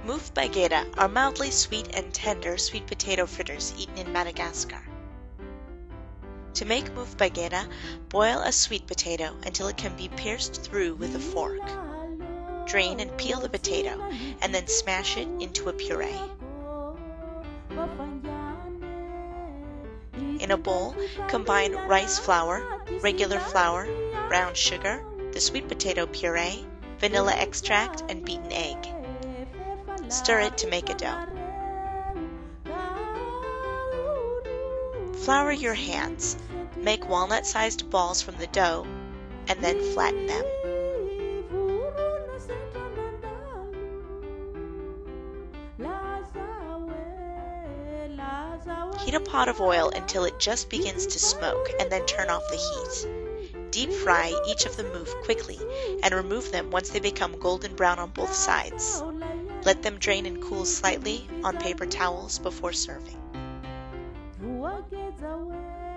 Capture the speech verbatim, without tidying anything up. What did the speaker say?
Mouf baguette are mildly sweet and tender sweet potato fritters eaten in Madagascar. To make mouf baguette, boil a sweet potato until it can be pierced through with a fork. Drain and peel the potato, and then smash it into a puree. In a bowl, combine rice flour, regular flour, brown sugar, the sweet potato puree, vanilla extract, and beaten egg. Stir it to make a dough. Flour your hands. Make walnut-sized balls from the dough, and then flatten them. Heat a pot of oil until it just begins to smoke, and then turn off the heat. Deep fry each of the mouf quickly, and remove them once they become golden brown on both sides. Let them drain and cool slightly on paper towels before serving.